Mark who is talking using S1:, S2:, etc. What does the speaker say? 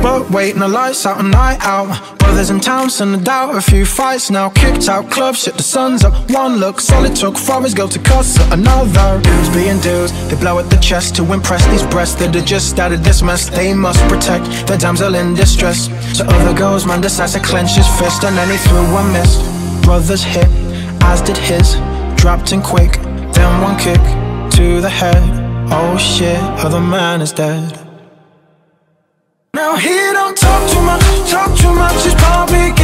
S1: But wait, no lights out, a night out. Brothers in town, send out a few fights now. Kicked out clubs, shit the sun's up. One look, solid took for his girl to cuss at another. Dudes being dudes, they blow at the chest to impress these breasts that have just started this mess. They must protect the damsel in distress. So other girls, man decides to clench his fist, and then he threw a miss. Brothers hit, as did his. Dropped in quick, then one kick to the head. Oh shit, other man is dead. Now he don't talk too much, he's probably